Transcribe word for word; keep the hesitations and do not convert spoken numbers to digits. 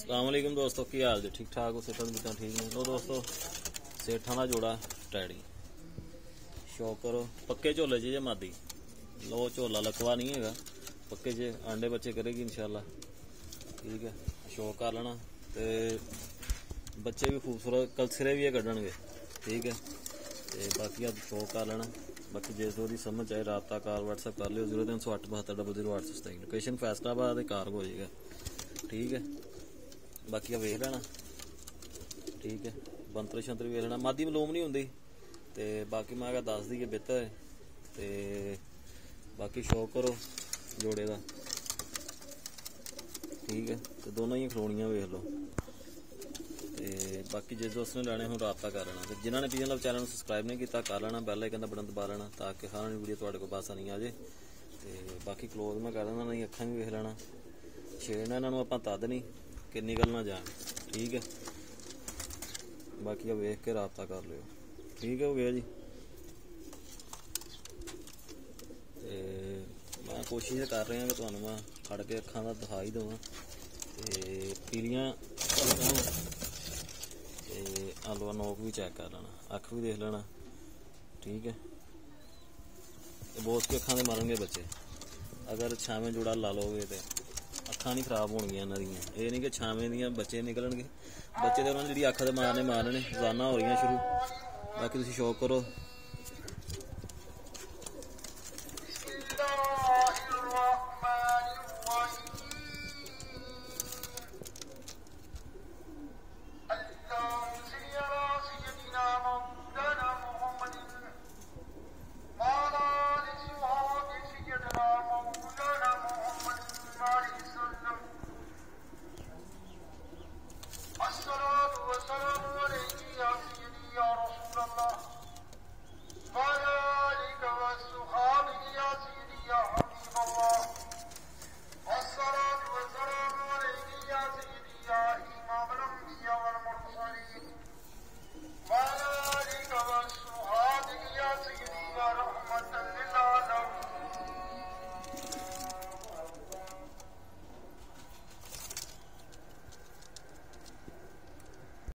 अस्सलामुअलैकुम दोस्तों, की हाल जी? ठीक ठाक हो? सेठा भी ठीक ने? लो दोस्तों, सेठा का जोड़ा टैडी शौक करो। पक्के झोले च जे मादी लो, झोला लकवा नहीं है, पक्के च आंडे बच्चे करेगी इंशाल्लाह। ठीक है, शौक कर लेना। तो बच्चे भी खूबसूरत कलसिरे भी कढ़नगे। ठीक है, तो बाकी आप शौक कर लेना। बाकी जिस दो की समझ आए रबता कार व्हाट्सएप कर लियो जीरो तीन सौ अठ बहत्तर डबल जीरो आठ सौ सताई। लोकेशन फैसलाबाद कार हो जाएगा। ठीक है, बाकी आप वेख लेना। ठीक है, बंतर शंतर वेख लेना। मादी मलूम नहीं होंगी। तो बाकी मैं क्या दस दी बेहतर है। तो बाकी शौक करो जोड़े का। ठीक है, तो दोनों ही खड़ोनियां वेख लो। तो बाकी जिस दोस्त ने लैने हूँ रबता कर लेना। तो जिन्होंने पी एल चैनल सब्सक्राइब नहीं किया कर लेना, बैल आइकन का बटन दबा लेना ताकि हर वीडियो तुहाडे कोल बस नहीं आ जाए। तो बाकी क्लोज मैं कर देना, नहीं अखा भी वेख लेना। छेड़ना इन्होंने आप तद नहीं कि निकल ना जाए। ठीक है, बाकी वेख के रबता कर लियो। ठीक है, हो गया जी। तो मैं कोशिश कर रहा कि तुहानू मैं खड़ के अखा का दिखा ही देवां। तो पीलियां आलूआ नोक भी चैक कर लेना, अख भी देख लेना। ठीक है, बोस के अखा के मारनगे बच्चे। अगर छावें जुड़ा ला लोगे तो अखा नहीं खराब होणगियां इन्हां दियां। ये नहीं कि छावें दियां बच्चे निकलणगे। बच्चे तो उन्होंने जी अख दे मारने मारने रोजाना हो रही शुरू। बाकी तुसीं शौक करो।